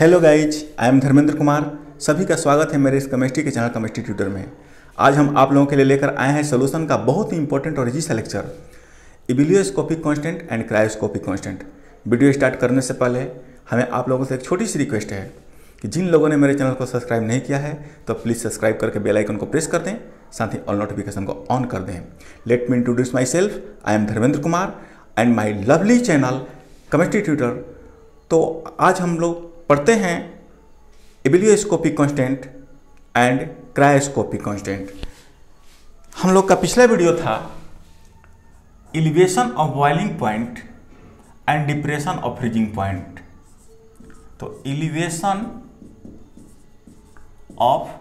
Hello guys, I am Dharmendra Kumar. सभी का स्वागत है मेरे इस केमिस्ट्री के चैनल केमिस्ट्री ट्यूटर में। आज हम आप लोगों के लिए लेकर आए हैं सोल्यूशन का बहुत ही इंपॉर्टेंट और इजी सा lecture, ebullioscopic constant and cryoscopic constant. Video start करने से पहले हमें आप लोगों से एक छोटी सी रिक्वेस्ट है कि जिन लोगों ने मेरे चैनल को सब्सक्राइब नहीं किया है तो प्लीज़ सब्सक्राइब करके बेल आइकन को प्रेस कर दें, साथ ही ऑल नोटिफिकेशन को ऑन कर दें। Let me introduce myself, I am Dharmendra Kumar and my lovely channel chemistry tutor. तो आज हम लोग पढ़ते हैं ebullioscopic constant and cryoscopic constant. हम लोग का पिछला वीडियो था elevation of boiling point and depression of freezing point. तो एलिवेशन ऑफ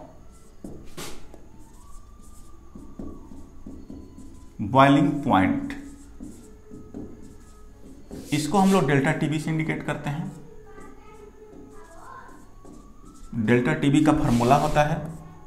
बॉइलिंग पॉइंट, इसको हम लोग डेल्टा टीबी से इंडिकेट करते हैं। डेल्टा टीबी का फॉर्मूला होता है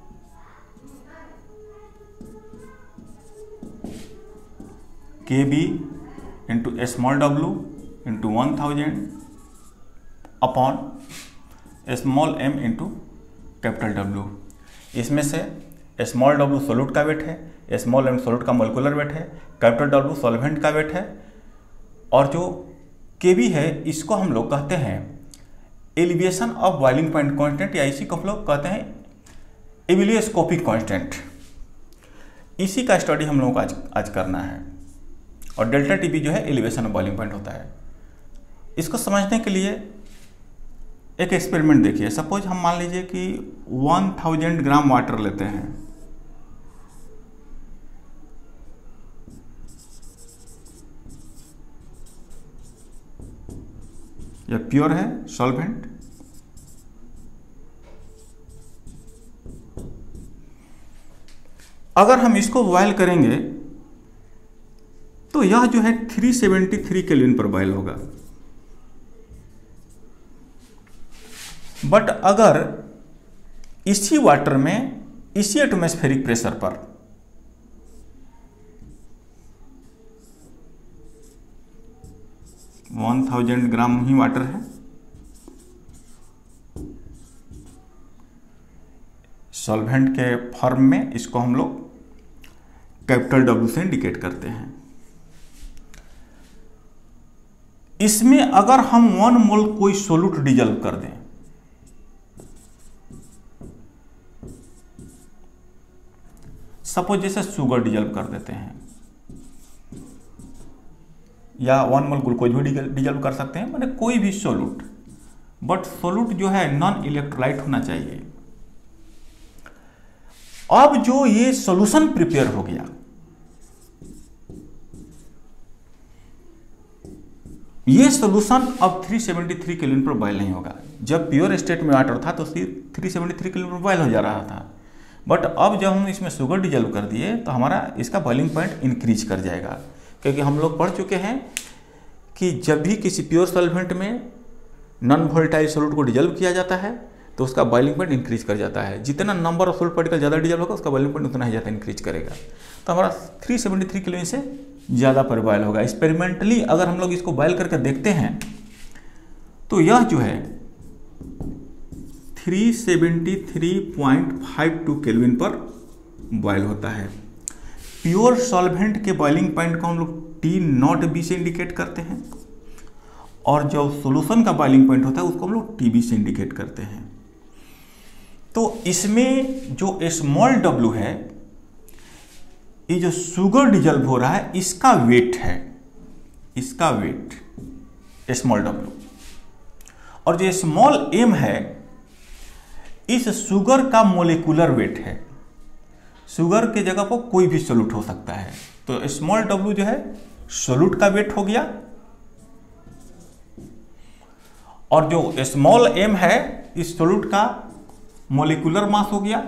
KB into small w into 1000 upon small m into capital W। इसमें से स्मॉल w सोल्यूट का वेट है, स्मॉल m सोल्यूट का मोलिकुलर वेट है, कैपिटल W सॉल्वेंट का वेट है, और जो KB है इसको हम लोग कहते हैं elevation of boiling point constant, या इसी को हम लोग कहते हैं इबिलियोस्कोपिक कांस्टेंट। इसी का स्टडी हम लोगों को आज करना है। और डेल्टा टीबी जो है एलिवेशन ऑफ बॉइलिंग पॉइंट होता है। इसको समझने के लिए एक एक्सपेरिमेंट देखिए। सपोज हम मान लीजिए कि 1000 ग्राम वाटर लेते हैं। यह प्योर है सॉल्वेंट। अगर हम इसको बॉयल करेंगे तो यह जो है 373 केल्विन पर बॉयल होगा। बट अगर इसी वाटर में इसी एटमॉस्फेरिक प्रेशर पर वन 1000 ग्राम ही वाटर है, सॉल्वेंट के फॉर्म में, इसको हम लोग कैपिटल W से इंडिकेट करते हैं। इसमें अगर हम 1 मोल कोई सोल्यूट डिजल्व कर दें, सपोज जैसे शुगर डिजल्व कर देते हैं, या 1 मोल ग्लूकोज भी डिजल्व कर सकते हैं, माने कोई भी सोल्यूट। बट सोल्यूट जो है नॉन इलेक्ट्रोलाइट होना चाहिए। अब जो ये सॉल्यूशन प्रिपेयर हो गया, ये सॉल्यूशन अब 373 केल्विन पर बॉयल नहीं होगा। जब प्योर स्टेट में वाटर था तो 373 केल्विन पर बॉयल हो जा रहा था। बट अब जब हम इसमें शुगर डिजल्व कर दिए तो हमारा इसका बॉइलिंग पॉइंट इंक्रीज कर जाएगा। क्योंकि हम लोग पढ़ चुके हैं कि जब भी किसी प्योर सॉल्वेंट में नॉन वोलेटाइल सोल्यूट को डिजल्व किया जाता है तो उसका बॉइलिंग पॉइंट इंक्रीज कर जाता है। जितना नंबर ऑफ सोल्यूट पार्टिकल ज़्यादा डिजल्व होगा उसका बॉइलिंग पॉइंट उतना ही ज़्यादा इंक्रीज करेगा। तो हमारा 373 केल्विन से ज़्यादा पर बॉयल होगा। एक्सपेरिमेंटली अगर हम लोग इसको बॉयल करके देखते हैं तो यह जो है 373.52 केल्विन पर बॉयल होता है। प्योर सॉल्वेंट के बॉइलिंग पॉइंट को हम लोग T0B से इंडिकेट करते हैं, और जो सॉल्यूशन का बॉइलिंग पॉइंट होता है उसको हम लोग TB से इंडिकेट करते हैं। तो इसमें जो स्मॉल w है, ये जो शुगर डिजल्व हो रहा है इसका वेट है, इसका वेट स्मॉल w, और जो स्मॉल m है इस शुगर का मोलिकुलर वेट है। शुगर के जगह पर कोई भी सोल्यूट हो सकता है। तो स्मॉल w जो है सोल्यूट का वेट हो गया, और जो स्मॉल m है इस सोल्यूट का मोलिकुलर मास हो गया,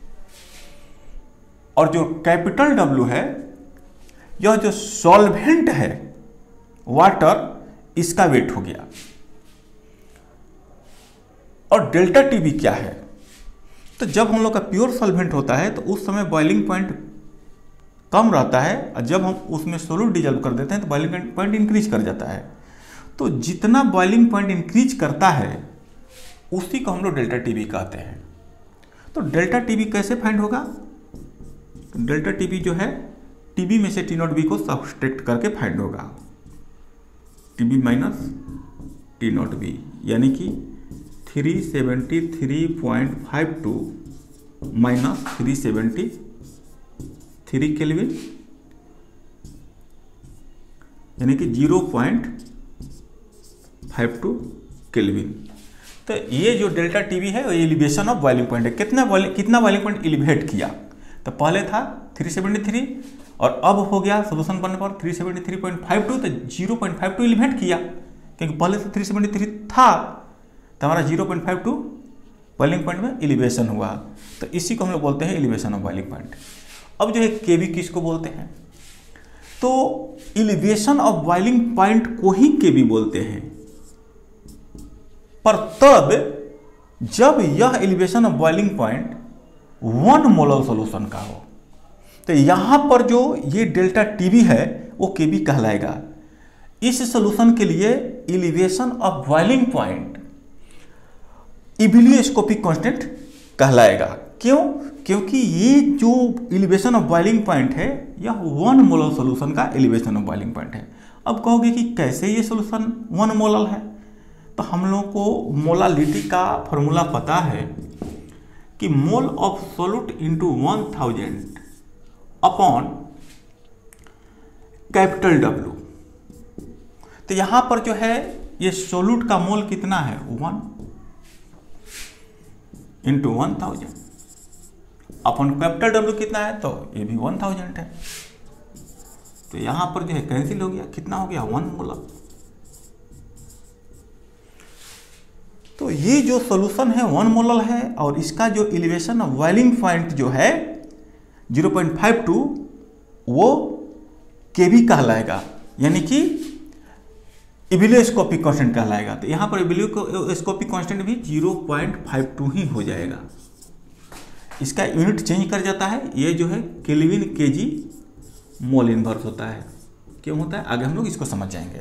और जो कैपिटल W है यह जो सॉल्वेंट है वाटर, इसका वेट हो गया। और डेल्टा टीबी क्या है? तो जब हम लोग का प्योर सॉल्वेंट होता है तो उस समय बॉइलिंग पॉइंट कम रहता है, और जब हम उसमें सोल्यूट डिजल्व कर देते हैं तो बॉइलिंग पॉइंट इंक्रीज कर जाता है। तो जितना बॉइलिंग पॉइंट इंक्रीज करता है उसी को हम लोग डेल्टा टीबी कहते हैं। तो डेल्टा टीबी कैसे फाइंड होगा? डेल्टा टीबी जो है टीबी में से टी नॉट बी को सब्सट्रैक्ट करके फाइंड होगा, TB minus T naught B, यानी कि 373.52 माइनस 373 केल्विन, यानी कि 0.52 केल्विन। तो ये जो डेल्टा टीबी है वो एलिवेशन ऑफ बॉइलिंग पॉइंट है। कितना बॉइलिंग पॉइंट एलिवेट किया? तो पहले था 373 और अब हो गया सोल्यूशन बनने पर 373.52, तो 0.52 एलिवेट किया, क्योंकि पहले से 373 था तो हमारा 0.52 बॉइलिंग पॉइंट में एलिवेशन हुआ। तो इसी को हम लोग बोलते हैं एलिवेशन ऑफ बॉइलिंग पॉइंट। अब जो है केबी किसको बोलते हैं? तो एलिवेशन ऑफ बॉइलिंग पॉइंट को ही केबी बोलते हैं, पर तब जब यह elevation of boiling point 1 molar solution का हो। तो यहां पर जो ये डेल्टा टीबी है वो केबी कहलाएगा। इस सॉल्यूशन के लिए elevation of boiling point ebullioscopic constant कहलाएगा। क्यों? क्योंकि ये जो एलिवेशन ऑफ बॉइलिंग पॉइंट है यह 1 मोलर सॉल्यूशन का एलिवेशन ऑफ बॉइलिंग पॉइंट है। अब कहोगे कि कैसे ये सॉल्यूशन 1 मोलर है? तो हम लोगों को मोलालिटी का फॉर्मूला पता है कि mole of solute into 1000 upon capital W. तो यहां पर जो है ये सोल्यूट का मोल कितना है? 1 इंटू 1000 अपॉन कैपिटल डब्ल्यू कितना है? तो ये भी 1000 है। तो यहां पर जो है कैंसिल हो गया, कितना हो गया? 1 मोलर। तो ये जो सॉल्यूशन है 1 मोलर है और इसका जो एलिवेशन ऑफ बॉइलिंग पॉइंट जो है 0.52 वो केबी कहलाएगा, यानी कि इबिलियोस्कोपिक कांस्टेंट कहलाएगा। तो यहाँ पर इबिलियोस्कोपिक कांस्टेंट भी 0.52 ही हो जाएगा। इसका यूनिट चेंज कर जाता है, ये जो है केल्विन केजी मोल इनवर्स होता है। क्यों होता है आगे हम लोग इसको समझ जाएंगे।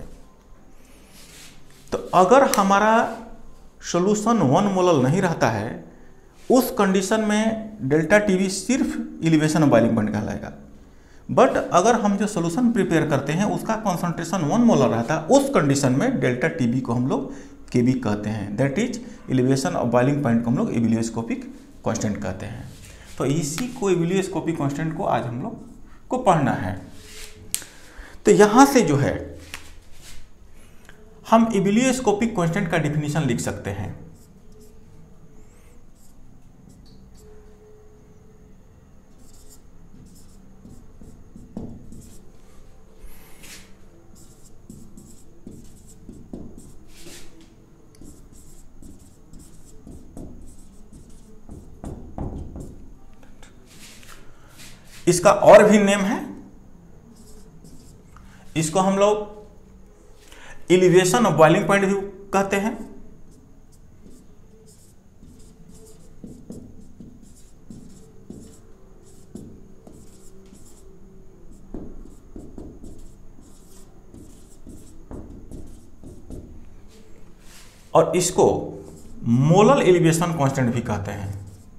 तो अगर हमारा सॉल्यूशन 1 मोलर नहीं रहता है उस कंडीशन में डेल्टा टीबी सिर्फ एलिवेशन ऑफ बॉइलिंग पॉइंट कहलाएगा। बट अगर हम जो सॉल्यूशन प्रिपेयर करते हैं उसका कॉन्सेंट्रेशन 1 मोलर रहता है, उस कंडीशन में डेल्टा टीबी को हम लोग केबी कहते हैं। That is elevation of boiling point को हम लोग इबिलियोस्कोपिक कांस्टेंट कहते हैं। तो इसी को इबिलियोस्कोपिक कांस्टेंट को आज हम लोग को पढ़ना है। तो यहां से जो है हम इबिलियोस्कोपिक कांस्टेंट का डिफिनीशन लिख सकते हैं। इसका और भी नेम है, इसको हम लोग एलिवेशन ऑफ बॉइलिंग पॉइंट भी कहते हैं। और इसको मोलर एलिवेशन कांस्टेंट भी कहते हैं।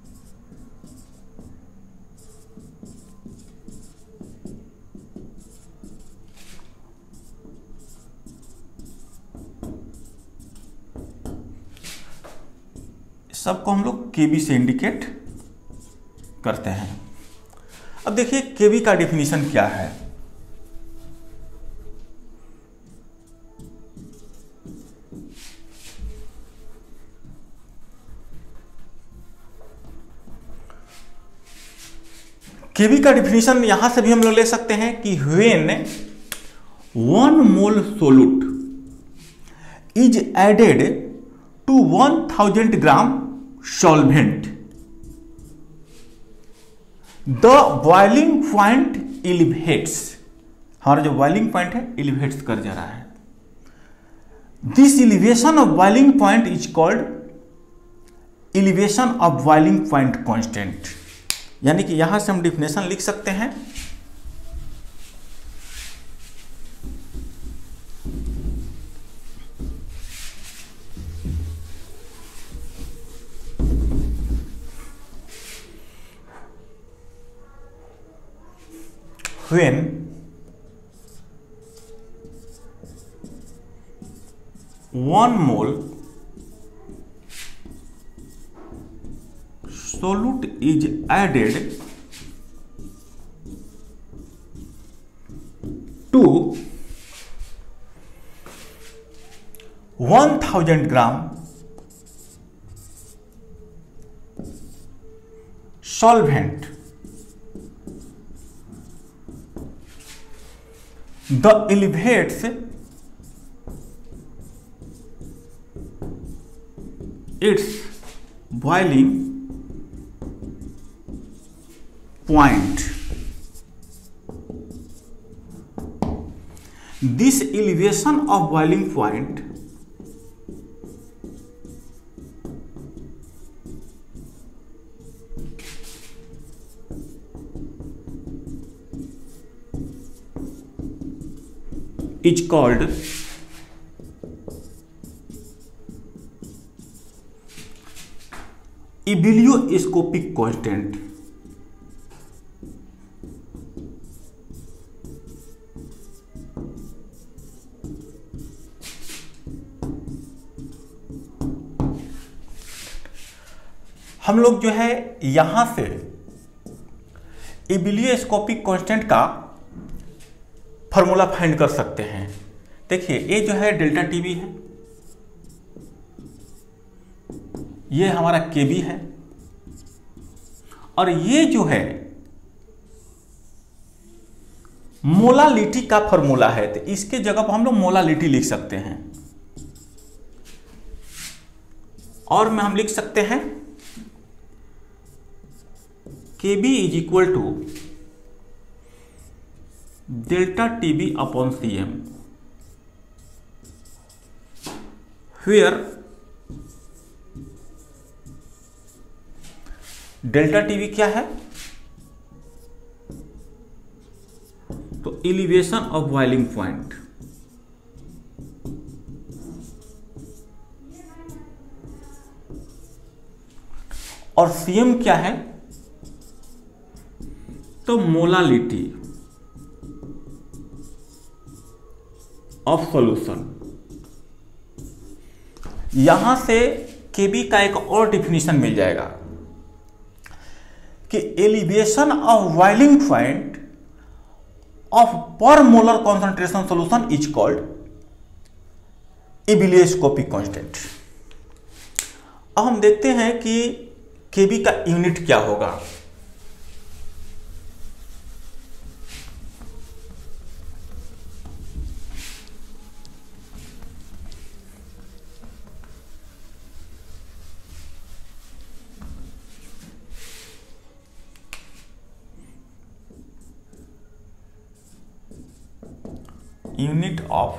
सबको हम लोग केबी से इंडिकेट करते हैं। अब देखिए केबी का डेफिनेशन क्या है। केबी का डेफिनेशन यहां से भी हम लोग ले सकते हैं कि when 1 mole solute is added to 1000 gram solvent, the boiling point elevates। हमारा जो बॉइलिंग पॉइंट है एलिवेट्स कर जा रहा है। This elevation of boiling point is called elevation of boiling point constant. यानी कि यहां से हम डिफिनेशन लिख सकते हैं when one mole solute is added to 1000 gram solvent, the elevates its boiling point. This elevation of boiling point is called ebullioscopic constant. हम लोग जो है यहां से ebullioscopic कांस्टेंट का फॉर्मूला फाइंड कर सकते हैं। देखिए ये जो है डेल्टा टीबी है, ये हमारा केबी है, और ये जो है मोलालिटी का फॉर्मूला है, तो इसके जगह पर हम लोग मोलालिटी लिख सकते हैं। और में हम लिख सकते हैं KB is equal to delta TB upon CM, where delta TB क्या है, तो एलिवेशन ऑफ बॉइलिंग पॉइंट, और CM क्या है, तो मोलालिटी ऑफ सॉल्यूशन। यहां से केबी का एक और डिफिनीशन मिल जाएगा कि elevation of boiling point of per molar concentration solution is called ebullioscopic constant. अब हम देखते हैं कि केबी का यूनिट क्या होगा। Unit of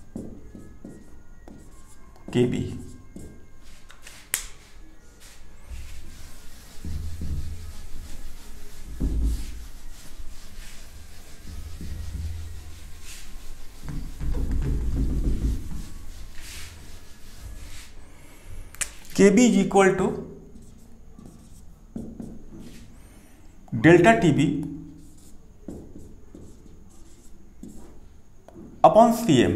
KB, KB is equal to delta TB upon CM।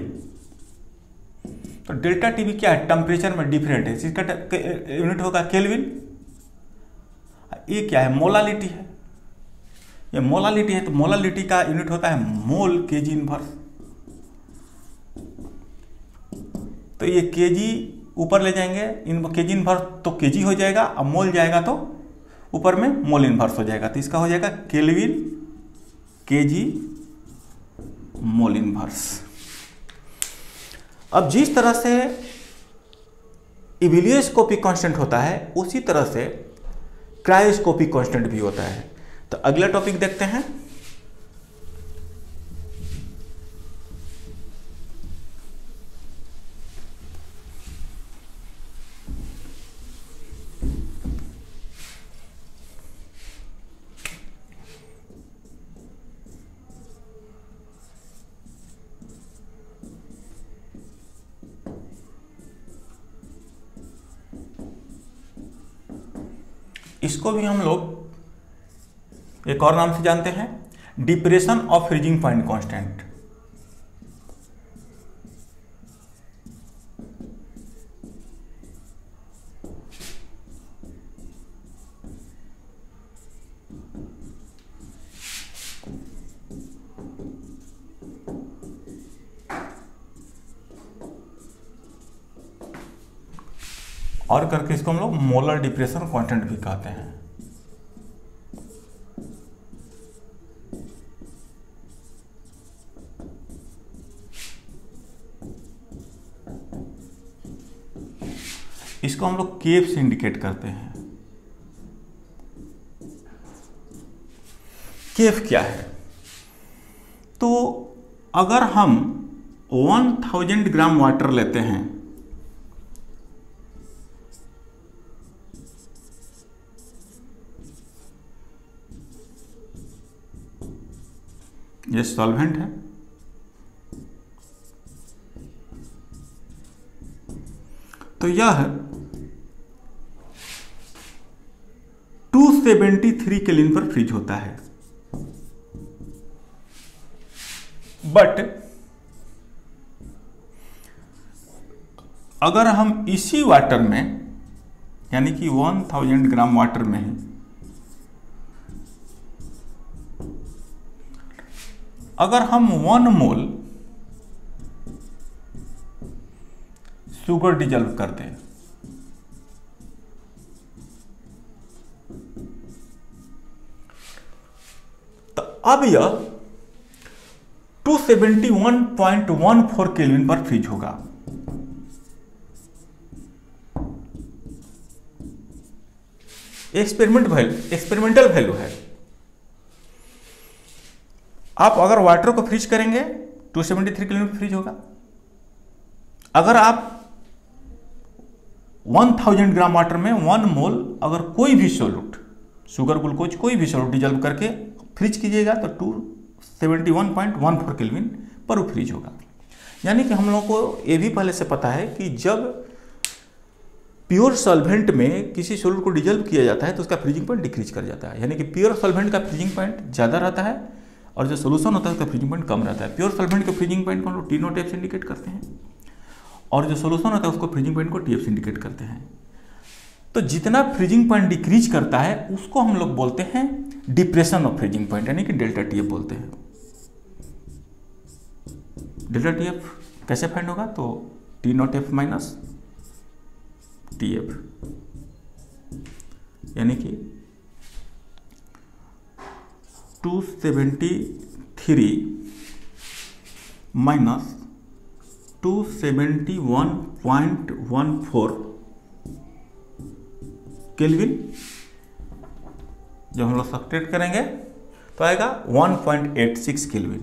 तो डेल्टा टीबी क्या है, टेम्परेचर में डिफरेंट है, इसका यूनिट होगा केल्विन। ये क्या है, मोलालिटी है, ये मोलालिटी है, तो मोलालिटी का यूनिट होता है मोल केजी इनवर्स। तो ये केजी ऊपर ले जाएंगे, इन केजी इनवर्स तो केजी हो जाएगा, अब मोल जाएगा तो ऊपर में मोल इनवर्स हो जाएगा, तो इसका हो जाएगा केल्विन केजी मोल इनवर्स। अब जिस तरह से ebullioscopic कांस्टेंट होता है, उसी तरह से क्रायोस्कोपिक कांस्टेंट भी होता है। तो अगला टॉपिक देखते हैं। इसको भी हम लोग एक और नाम से जानते हैं, depression of freezing point constant. और करके इसको हम लोग मोलर डिप्रेशन कांस्टेंट भी कहते हैं। इसको हम लोग केफ से इंडिकेट करते हैं। केफ क्या है? तो अगर हम 1000 ग्राम वाटर लेते हैं, ये सॉल्वेंट है, तो यह 273 केल्विन पर फ्रीज होता है। बट अगर हम इसी वाटर में, यानी कि 1000 ग्राम वाटर में अगर हम 1 मोल शुगर डिजल्व कर दें, तो अब यह 271.14 केल्विन पर फ्रीज होगा। एक्सपेरिमेंटल वैल्यू है। आप अगर वाटर को फ्रीज करेंगे 273 केल्विन पर फ्रीज होगा। अगर आप 1000 ग्राम वाटर में 1 मोल अगर कोई भी सोल्यूट, शुगर, ग्लूकोज, कोई भी सोल्यूट डिजल्व करके फ्रीज कीजिएगा तो 271.14 केल्विन पर फ्रीज होगा। यानी कि हम लोगों को ये भी पहले से पता है कि जब प्योर सॉल्वेंट में किसी सोल्यूट को डिजल्व किया जाता है तो उसका फ्रीजिंग पॉइंट डिक्रीज कर जाता है। यानी कि प्योर सॉल्वेंट का फ्रीजिंग पॉइंट ज़्यादा रहता है और जो सोल्यूशन होता है उसका फ्रीजिंग पॉइंट कम रहता है। प्योर सॉल्वेंट के फ्रीजिंग पॉइंट को हम लोग टी नोट एफ से इंडिकेट करते हैं और जो सोल्यूशन होता है उसको फ्रीजिंग पॉइंट को टीएफ से इंडिकेट करते हैं। तो जितना फ्रीजिंग पॉइंट डिक्रीज करता है उसको हम लोग बोलते हैं डिप्रेशन ऑफ फ्रीजिंग पॉइंट, यानी कि डेल्टा टीएफ बोलते हैं। डेल्टा टीएफ कैसे फाइंड होगा? तो T naught F minus TF, यानी कि 273 माइनस 271.14 केल्विन। जब हम लोग सब्ट्रैक्ट करेंगे तो आएगा 1.86 केल्विन।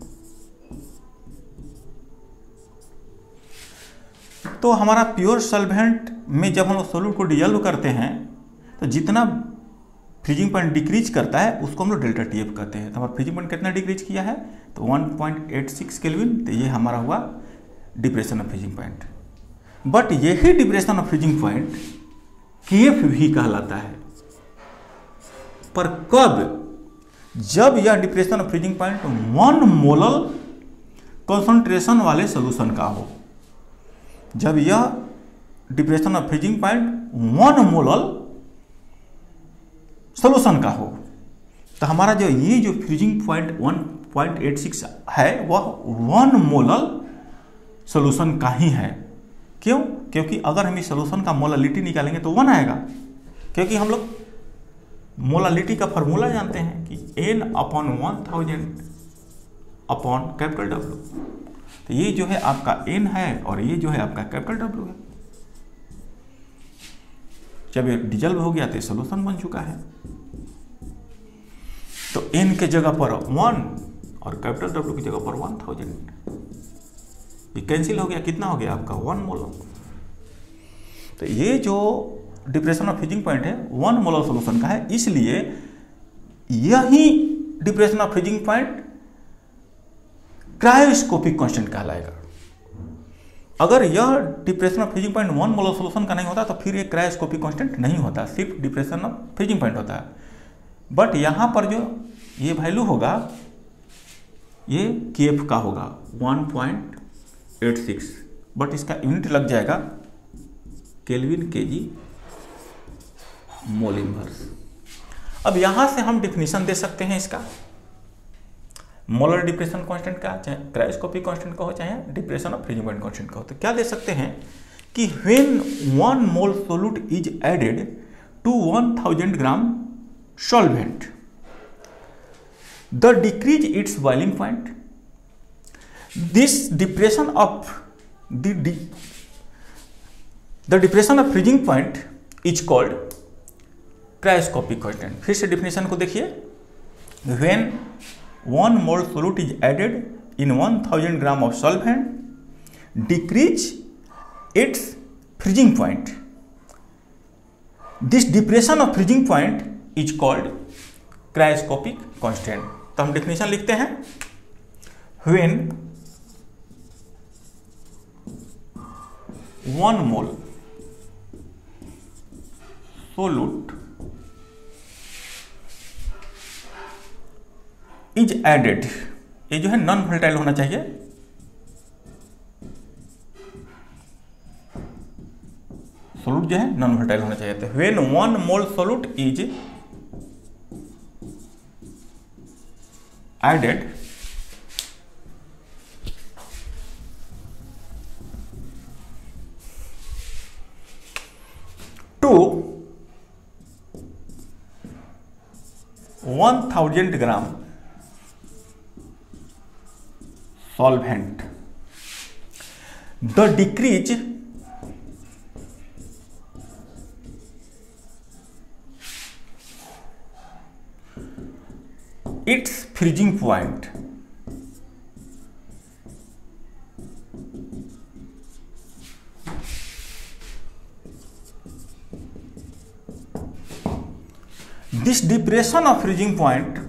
तो हमारा प्योर सॉल्वेंट में जब हम लोग सोल्यूट को डिजल्व करते हैं तो जितना फ्रीजिंग पॉइंट डिक्रीज करता है उसको हम लोग डेल्टा टीएफ कहते हैं। तो हमारा फ्रीजिंग पॉइंट कितना डिक्रीज किया है? तो 1.86 केल्विन। तो ये हमारा हुआ depression of freezing point. But यही depression of freezing point KF भी कहलाता है। पर कब? जब यह depression of freezing point 1 molar concentration वाले सोल्यूशन का हो। जब यह depression of freezing point 1 molar solution का हो तो हमारा जो फ्रीजिंग पॉइंट 1.86 है वह 1 मोलर सोल्यूशन का ही है। क्यों? क्योंकि अगर हम इस सोल्यूशन का मोलालिटी निकालेंगे तो 1 आएगा, क्योंकि हम लोग मोलालिटी का फॉर्मूला जानते हैं कि N/1000 अपॉन कैपिटल W। तो ये जो है आपका N है और ये जो है आपका कैपिटल W है। जब ये डिजल्व हो गया तो सोल्यूशन बन चुका है। तो N के जगह पर 1 और कैपिटल W की जगह पर 1000, ये कैंसिल हो गया। कितना हो गया आपका? 1 मोलर। तो ये जो डिप्रेशन ऑफ फ्रीजिंग पॉइंट है 1 मोलर सोल्यूशन का है, इसलिए यही depression of freezing point cryoscopic constant कहलाएगा। अगर यह depression of freezing point 1 molar solution का नहीं होता तो फिर ये क्रायोस्कोपिक कांस्टेंट नहीं होता, सिर्फ डिप्रेशन ऑफ फ्रीजिंग पॉइंट होता है। बट यहाँ पर जो ये वैल्यू होगा, ये केएफ का होगा 1.86, बट इसका यूनिट लग जाएगा केल्विन केजी मोल इनवर्स। अब यहां से हम डिफिनीशन दे सकते हैं इसका, मोलर डिप्रेशन कांस्टेंट का, चाहे क्रायोस्कोपिक कांस्टेंट का हो, चाहे depression of freezing point constant का हो। तो क्या दे सकते हैं कि when 1 mole solute is added to 1000 gram solvent, the decrease its boiling point, this depression of the depression of freezing point is called cryoscopic constant. फिर से डिफिनेशन को देखिए, when 1 mole solute is added in 1000 gram of solvent, decrease its freezing point, this depression of freezing point is called cryoscopic constant. तो हम definition लिखते हैं, when 1 mole solute is added, ये जो है नॉन वोलेटाइल होना चाहिए, सोल्यूट जो है नॉन वोलेटाइल होना चाहिए। तो when 1 mole solute is added to 1000 gram solvent, the decrease its freezing point, this depression of freezing point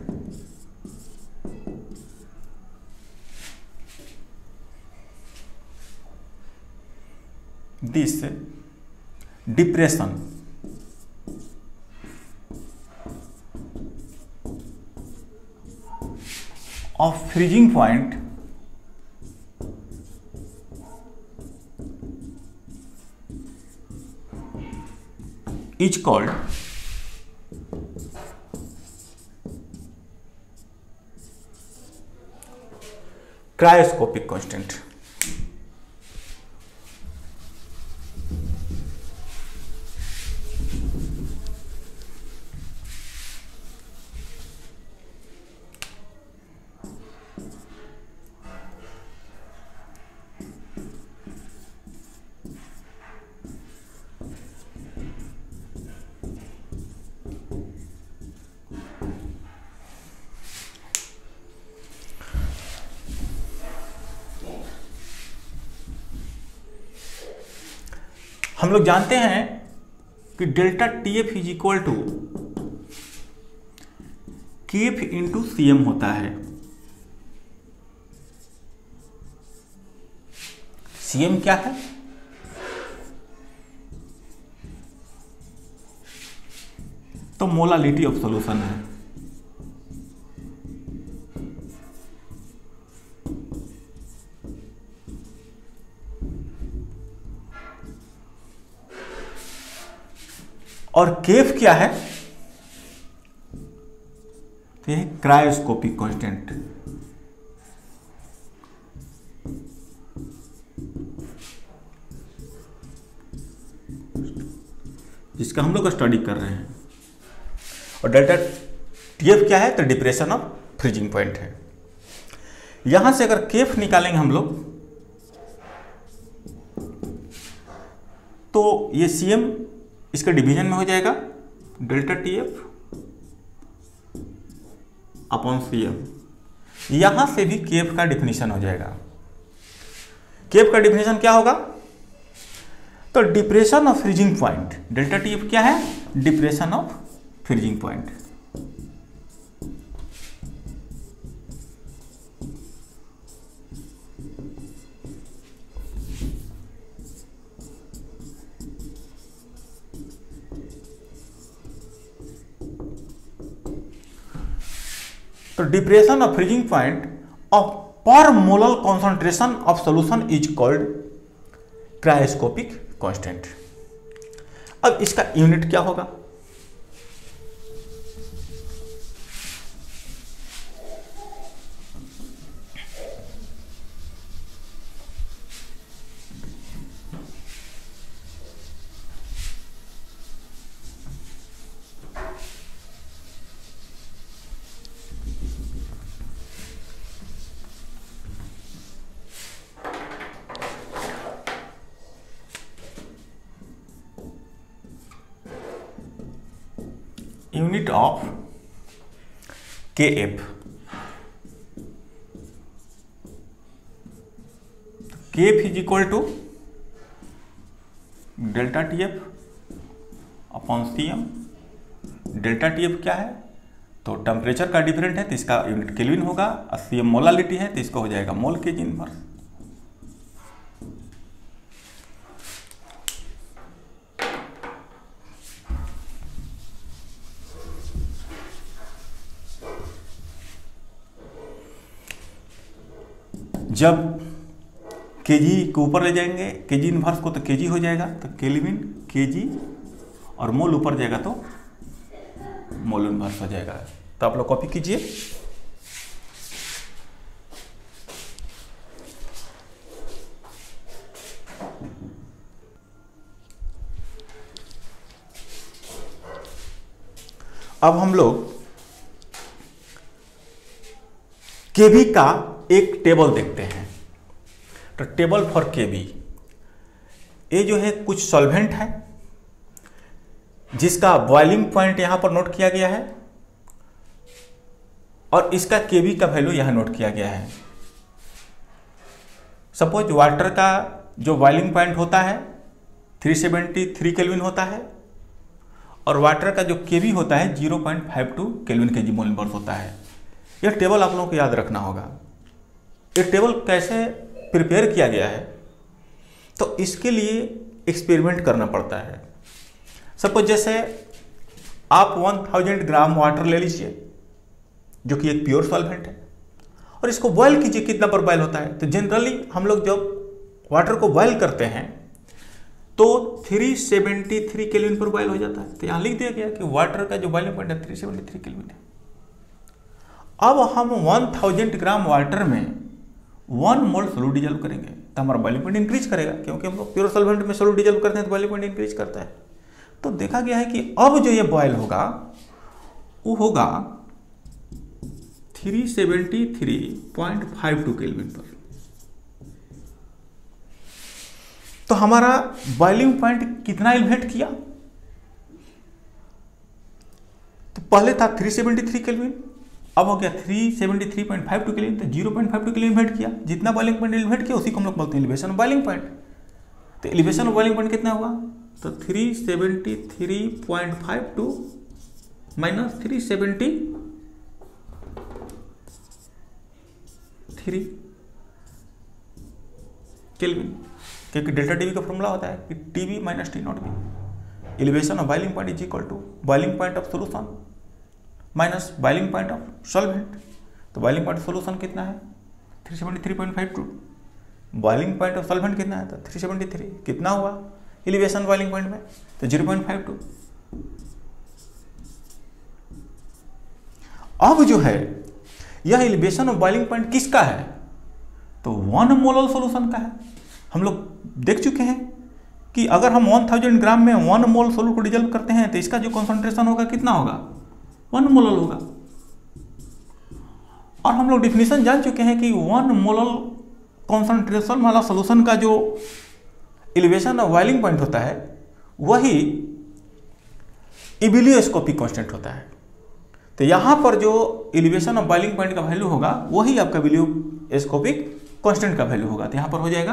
this depression of freezing point is called cryoscopic constant. हम लोग जानते हैं कि delta TF is equal to KF into CM होता है। CM क्या है? तो मोलालिटी ऑफ सॉल्यूशन है। और केफ क्या है? तो यह क्रायोस्कोपिक कांस्टेंट। जिसका हम लोग स्टडी कर रहे हैं। और डेल्टा टीएफ क्या है? तो डिप्रेशन ऑफ फ्रीजिंग पॉइंट है। यहां से अगर केफ निकालेंगे हम लोग तो ये सीएम इसके डिवीजन में हो जाएगा, डेल्टा टीएफ अपॉन सीएम। यहां से भी केफ का डिफिनीशन हो जाएगा। केफ का डिफिनीशन क्या होगा? तो depression of freezing point. Delta TF क्या है? Depression of freezing point. तो depression of freezing point of per molar concentration of solution is called cryoscopic constant. अब इसका यूनिट क्या होगा? Unit of KF, KF is equal to delta TF upon CM। Delta TF क्या है? तो temperature का different है तो इसका यूनिट केल्विन होगा, और CM मोलालिटी है तो इसका हो जाएगा मोल केजी इनवर्स। जब केजी के ऊपर ले जाएंगे केजी इनवर्स को तो केजी हो जाएगा, तो केल्विन केजी, और मोल ऊपर जाएगा तो मोल इनवर्स हो जाएगा। तो आप लोग कॉपी कीजिए। अब हम लोग केबी का एक टेबल देखते हैं। तो टेबल फॉर केबी, ये जो है कुछ सॉल्वेंट है जिसका बॉइलिंग पॉइंट यहां पर नोट किया गया है, और इसका केबी का वैल्यू यहां नोट किया गया है। सपोज वाटर का जो बॉइलिंग पॉइंट होता है 373 केल्विन होता है, और वाटर का जो केबी होता है 0.52 केल्विन केजी मोल इनवर्स होता है। यह टेबल आप लोगों को याद रखना होगा। ये टेबल कैसे प्रिपेयर किया गया है? तो इसके लिए एक्सपेरिमेंट करना पड़ता है। सपोज जैसे आप 1000 ग्राम वाटर ले लीजिए जो कि एक प्योर सॉल्वेंट है, और इसको बॉयल कीजिए। कितना पर बॉयल होता है? तो जनरली हम लोग जब वाटर को बॉयल करते हैं तो 373 केल्विन पर बॉयल हो जाता है। तो यहां लिख दिया गया कि वाटर का जो बॉइलिंग पॉइंट है 373 केल्विन है। अब हम 1000 ग्राम वाटर में 1 मोल सोल्यूट डिजोल्व करेंगे तो हमारा बॉइलिंग पॉइंट इंक्रीज करेगा, क्योंकि हम लोग प्योर सॉल्वेंट में सोल्यूट डिजोल्व करते हैं तो बॉइलिंग पॉइंट इंक्रीज करता है। तो देखा गया है कि अब जो ये बॉयल होगा वो होगा 373.52 केल्विन पर। तो हमारा बॉइलिंग पॉइंट कितना एलिवेट किया? तो पहले था 373 केल्विन, अब हो गया 373.52 केल्विन, तो 0.52 केल्विन एलिवेट किया। जितना बॉइलिंग पॉइंट एलिवेट किया उसी को हम लोग बोलते हैं एलिवेशन ऑफ बॉइलिंग पॉइंट। तो एलिवेशन ऑफ बॉइलिंग पॉइंट कितना होगा? तो 373.52 माइनस 373 केल्विन, क्योंकि डेल्टा टीवी का फॉर्मूला होता है कि TB minus T naught B. Elevation of boiling point is equal to boiling point of solution minus boiling point of solvent. तो बॉइलिंग पॉइंट ऑफ सोल्यूशन कितना है? 373.52। बॉइलिंग पॉइंट ऑफ सॉल्वेंट कितना है? तो 373। कितना हुआ एलिवेशन बॉइलिंग पॉइंट में? तो 0.52। अब जो है यह एलिवेशन ऑफ बॉइलिंग पॉइंट किसका है? तो 1 मोलर सॉल्यूशन का है। हम लोग देख चुके हैं कि अगर हम 1000 ग्राम में 1 मोल सोल्यूट को डिजोल्व करते हैं तो इसका जो कॉन्सेंट्रेशन होगा कितना होगा? 1 मोलर होगा। और हम लोग डिफिनीशन जान चुके हैं कि 1 मोलर कॉन्सेंट्रेशन वाला सॉल्यूशन का जो एलिवेशन ऑफ बॉइलिंग पॉइंट होता है वही इबिलियोस्कोपिक कांस्टेंट होता है। तो यहां पर जो एलिवेशन ऑफ बॉइलिंग पॉइंट का वैल्यू होगा वही आपका इबिलियोस्कोपिक कांस्टेंट का वैल्यू होगा। तो यहां पर हो जाएगा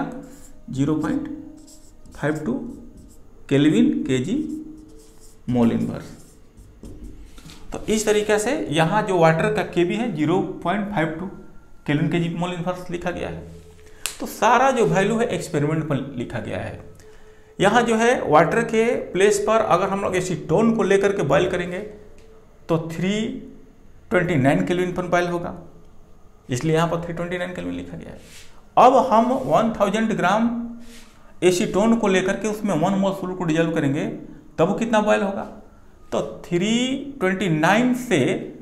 0.52 केल्विन केजी मोल इनवर्स। तो इस तरीके से यहाँ जो वाटर का केबी है 0.52 केल्विन केजी मोल इनवर्स लिखा गया है। तो सारा जो वैल्यू है एक्सपेरिमेंट पर लिखा गया है। यहाँ जो है वाटर के प्लेस पर अगर हम लोग एसीटोन को लेकर के बॉयल करेंगे तो 329 केल्विन पर बॉयल होगा, इसलिए यहाँ पर 329 केल्विन लिखा गया है। अब हम 1000 ग्राम एसीटोन को लेकर के उसमें 1 मोल सोल्यूट को डिजोल्व करेंगे, तब वो कितना बॉयल होगा? तो 329 से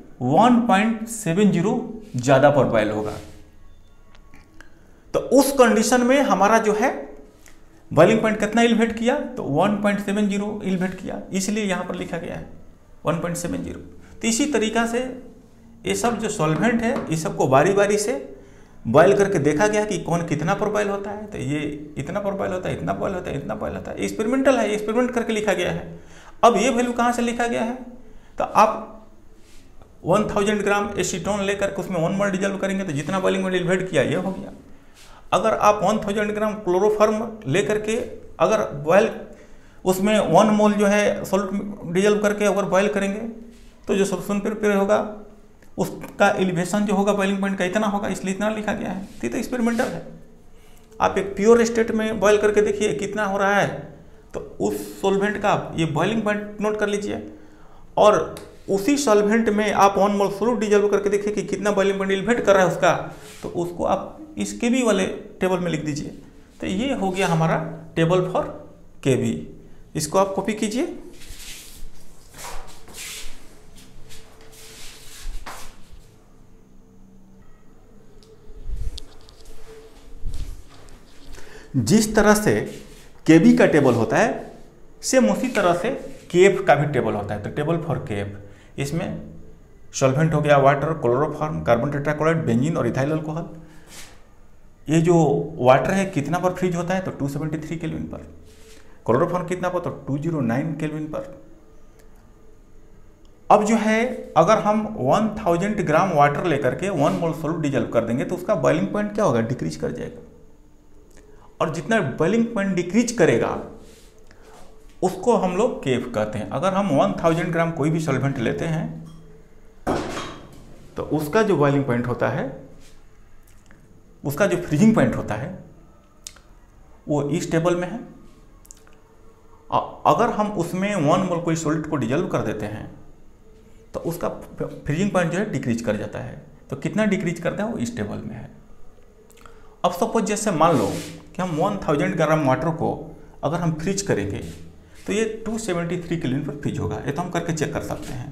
1.70 ज़्यादा पर बॉयल होगा। तो उस कंडीशन में हमारा जो है बॉइलिंग पॉइंट कितना एलिवेट किया? तो 1.70 एलिवेट किया, इसलिए यहाँ पर लिखा गया है 1.70। तो इसी तरीका से ये सब जो सॉल्वेंट है, इस सबको बारी बारी से बॉयल करके देखा गया कि कौन कितना पर बॉयल होता है। तो ये इतना पर बॉयल होता है, इतना बॉयल होता है, इतना बॉयल होता है। एक्सपेरिमेंटल है, एक्सपेरिमेंट करके लिखा गया है। अब ये वैल्यू कहाँ से लिखा गया है? तो आप 1000 ग्राम एसीटोन लेकर के उसमें 1 मोल डिजोल्व करेंगे तो जितना बॉइलिंग पॉइंट एलिवेट किया ये हो गया। अगर आप 1000 ग्राम क्लोरोफॉर्म लेकर के अगर बॉयल उसमें 1 मोल जो है सॉल्ट डिजोल्व करके अगर बॉयल करेंगे तो जो सोल्यूशन प्रिपेयर होगा उसका एलिवेशन जो होगा बॉइलिंग पॉइंट का इतना होगा, इसलिए इतना लिखा गया है। तो एक्सपेरिमेंटल है। आप एक प्योर स्टेट में बॉयल करके देखिए कितना हो रहा है, तो उस सॉल्वेंट का ये बॉइलिंग पॉइंट नोट कर लीजिए, और उसी सॉल्वेंट में आप 1 मोल सोल्यूट डिजोल्व करके देखिए कि कितना बॉइलिंग पॉइंट एलिवेट कर रहा है उसका, तो उसको आप इस केबी वाले टेबल में लिख दीजिए। तो ये हो गया हमारा टेबल फॉर केबी। इसको आप कॉपी कीजिए। जिस तरह से केबी का टेबल होता है सेम उसी तरह से केएफ का भी टेबल होता है। तो टेबल फॉर केएफ, इसमें सॉल्वेंट हो गया water, chloroform, carbon tetrachloride, benzene और इथाइल अल्कोहल। ये जो वाटर है कितना पर फ्रीज होता है? तो 273 केल्विन पर। क्लोरोफॉर्म कितना पर? तो 209 केल्विन पर। अब जो है अगर हम 1000 ग्राम वाटर लेकर के 1 मोल सोल्यूट डिजोल्व कर देंगे तो उसका बॉइलिंग पॉइंट क्या होगा? डिक्रीज कर जाएगा। और जितना बॉइलिंग पॉइंट डिक्रीज करेगा उसको हम लोग केफ कहते हैं। अगर हम 1000 ग्राम कोई भी सॉल्वेंट लेते हैं तो उसका जो बॉइलिंग पॉइंट होता है, उसका जो फ्रीजिंग पॉइंट होता है वो इस टेबल में है। अगर हम उसमें 1 मोल कोई सॉल्ट को डिजोल्व कर देते हैं तो उसका फ्रीजिंग पॉइंट जो है डिक्रीज कर जाता है। तो कितना डिक्रीज करता है वो इस टेबल में है। अब सपोज जैसे मान लो कि हम 1000 ग्राम वाटर को अगर हम फ्रीज करेंगे तो ये 273 केल्विन पर फ्रीज होगा। ये तो हम करके चेक कर सकते हैं,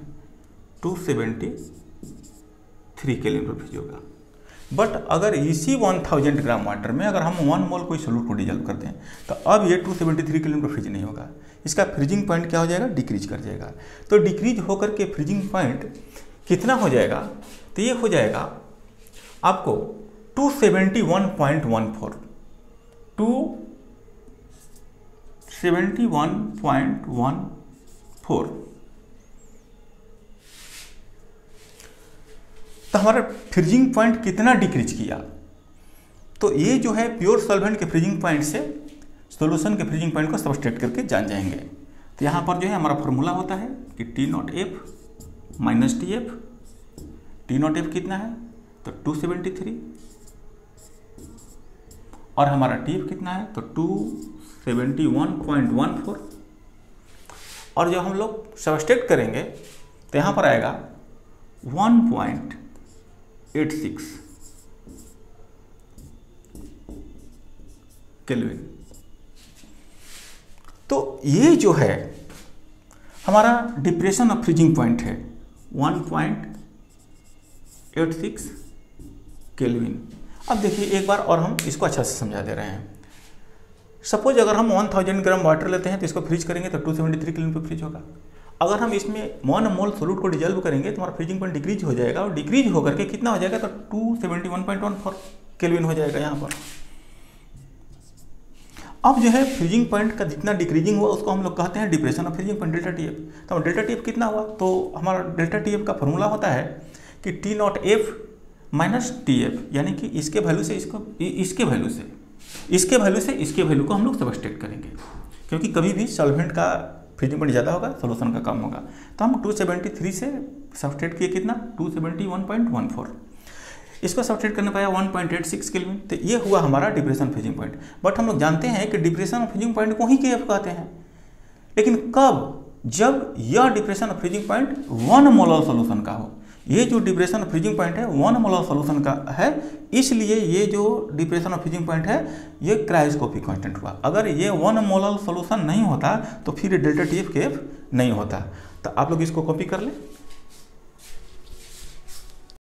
273 केल्विन पर फ्रीज होगा। बट अगर इसी 1000 ग्राम वाटर में अगर हम 1 मोल कोई सोल्यूट को डिजोल्व करते हैं तो अब ये 273 केल्विन पर फ्रीज नहीं होगा। इसका फ्रीजिंग पॉइंट क्या हो जाएगा? डिक्रीज कर जाएगा। तो डिक्रीज होकर के फ्रीजिंग पॉइंट कितना हो जाएगा? तो ये हो जाएगा आपको 271.14, 271.14। तो हमारा फ्रीजिंग पॉइंट कितना डिक्रीज किया? तो ये जो है प्योर सॉल्वेंट के फ्रीजिंग पॉइंट से सॉल्यूशन के फ्रीजिंग पॉइंट को सब्सट्रैक्ट करके जान जाएंगे। तो यहाँ पर जो है हमारा फॉर्मूला होता है कि T0F माइनस TF। T0F कितना है? तो 273, और हमारा TF कितना है? तो 271.14। और जब हम लोग सब्सट्रैक्ट करेंगे तो यहाँ पर आएगा 1.86 केल्विन। तो ये जो है हमारा डिप्रेशन ऑफ फ्रीजिंग पॉइंट है 1.86 केल्विन। अब देखिए एक बार और हम इसको अच्छा से समझा दे रहे हैं। सपोज अगर हम 1000 ग्राम वाटर लेते हैं तो इसको फ्रीज करेंगे तो 273 केल्विन पर फ्रीज होगा। अगर हम इसमें 1 मोल सोल्यूट को डिजोल्व करेंगे तो हमारा फ्रीजिंग पॉइंट डिक्रीज हो जाएगा, और डिक्रीज होकर के कितना हो जाएगा? तो 271.14 केल्विन हो जाएगा यहाँ पर। अब जो है फ्रीजिंग पॉइंट का जितना डिक्रीजिंग हुआ उसको हम लोग कहते हैं depression of freezing point, delta TF। तो डेल्टा TF कितना हुआ? तो हमारा डेल्टा TF का फॉर्मूला होता है कि T0F माइनस TF, यानी कि इसके वैल्यू से इसके वैल्यू से इसके वैल्यू को हम लोग सब्सट्रैक्ट करेंगे, क्योंकि कभी भी सॉल्वेंट का फ्रीजिंग पॉइंट ज़्यादा होगा, सॉल्यूशन का कम होगा। तो हम 273 से सब्सट्रैक्ट किए कितना? 271.14। इसको सब्सट्रैक्ट करने पाया 1.86 केल्विन। तो ये हुआ हमारा डिप्रेशन फ्रीजिंग पॉइंट। बट हम लोग जानते हैं कि डिप्रेशन फ्रीजिंग पॉइंट को ही KF कहते हैं। लेकिन कब? जब यह depression freezing point 1 molar solution का हो, ये जो डिप्रेशन ऑफ फ्रीजिंग पॉइंट है 1 मोलर सॉल्यूशन का है, इसलिए ये जो डिप्रेशन ऑफ फ्रीजिंग पॉइंट है ये क्रायोस्कोपिक कांस्टेंट हुआ। अगर ये 1 मोलर सॉल्यूशन नहीं होता तो फिर डेल्टा TF KF नहीं होता। तो आप लोग इसको कॉपी कर लें।